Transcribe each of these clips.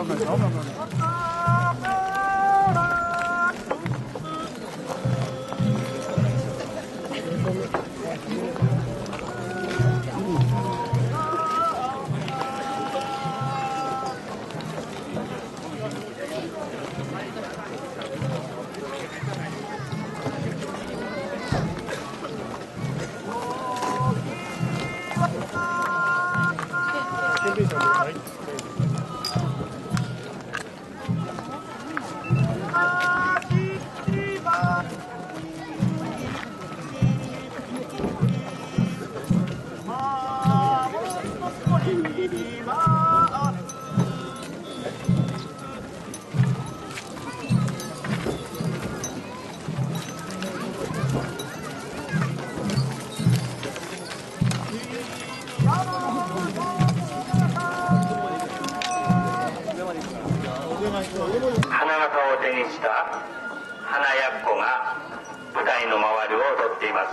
花形を手にした花やっこが舞台の周りを踊っています。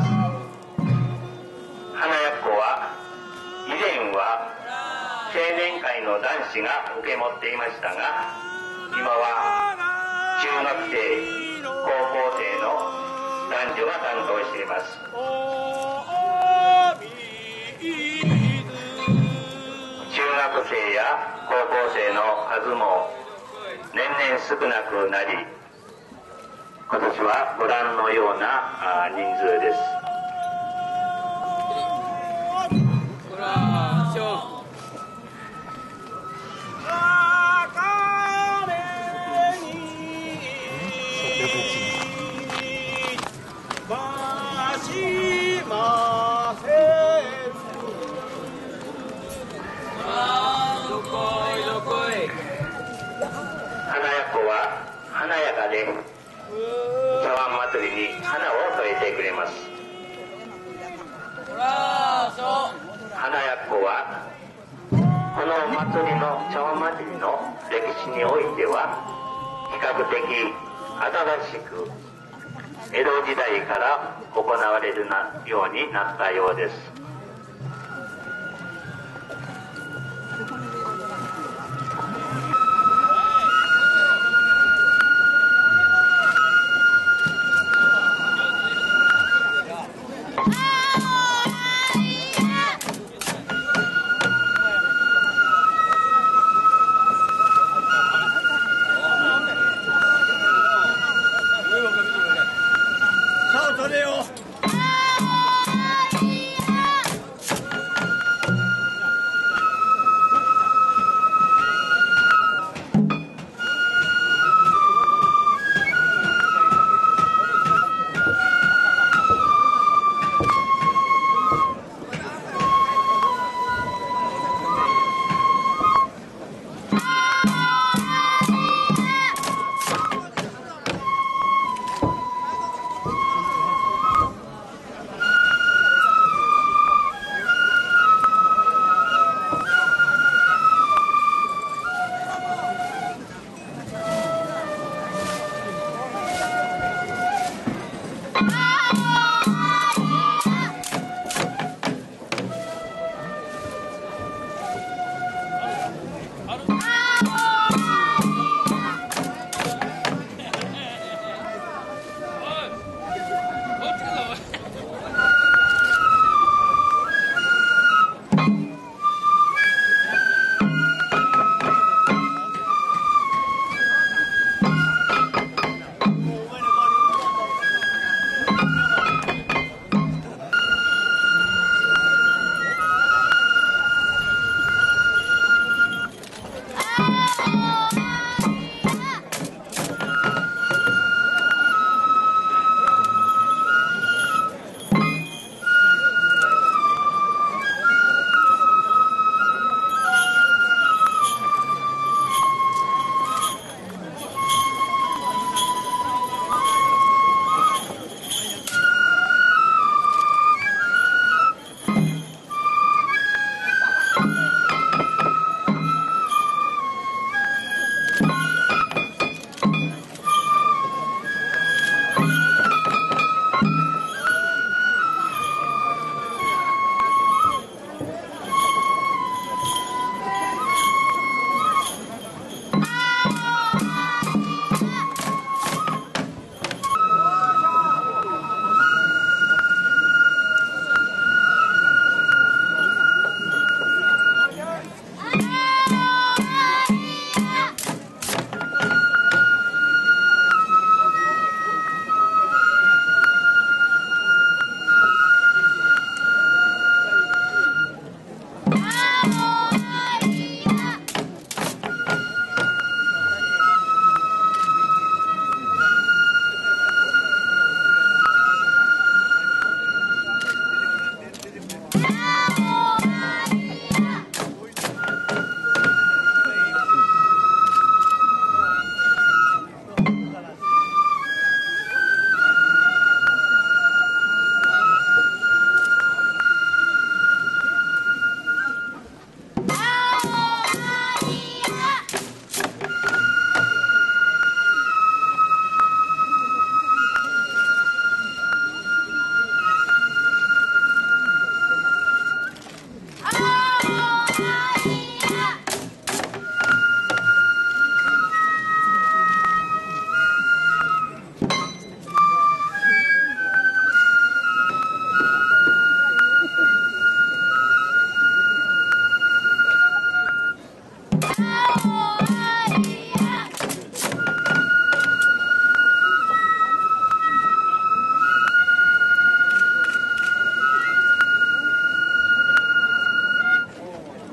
花やっこは以前は青年会の男子が受け持っていましたが、今は中学生高校生の男女が担当しています。中学生や高校生の数も年々少なくなり、今年はご覧のような人数です。華やかで茶碗祭りに花を添えてくれます。花やっこはこの祭りの茶碗祭りの歴史においては比較的新しく江戸時代から行われるようになったようです。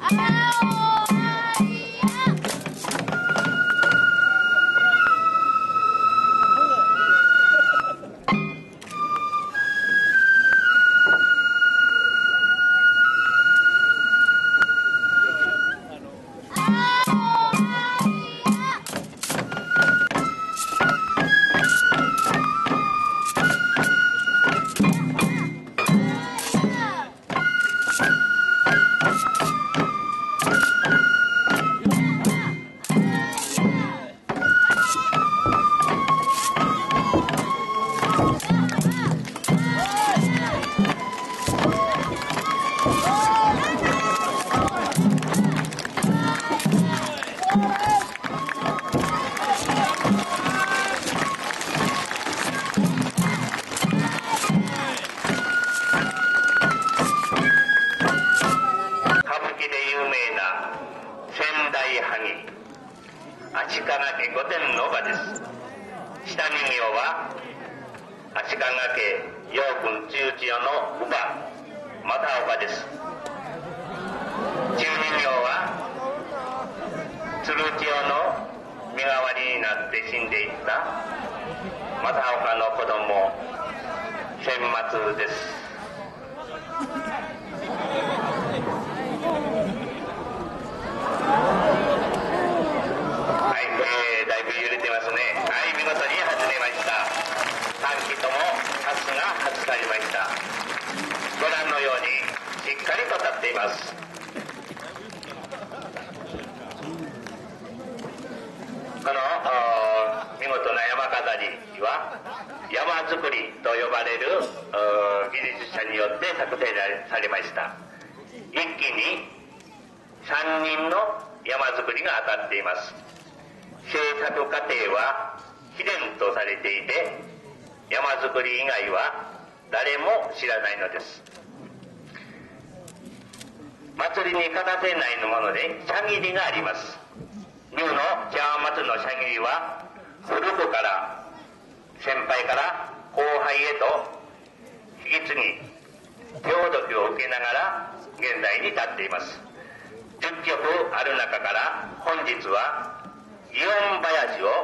足利家御殿の場です。下人形は足利家陽君中千代の乳母又岡です。中人形は鶴千代の身代わりになって死んでいった又岡の子供千松です。だいぶ揺れてますね。はい、見事に外れました。3機ともハスが外されました。ご覧のようにしっかりと立っています。この見事な山飾りは山作りと呼ばれる技術者によって作成されました。一気に3人の山作りが当たっています。制作過程は秘伝とされていて、山作り以外は誰も知らないのです。祭りに欠かせないもので茶切りがあります。ニュの茶碗祭りの茶切りは古くから先輩から後輩へと引き継ぎ手ほどきを受けながら現在に至っています。10曲ある中から本日は祇園囃子を